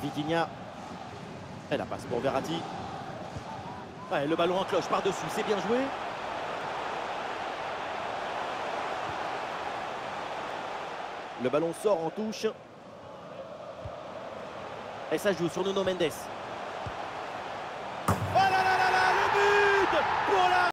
Vitinha. Et la passe pour Verratti. Ouais, le ballon en cloche par-dessus, c'est bien joué. Le ballon sort en touche. Et ça joue sur Nuno Mendes.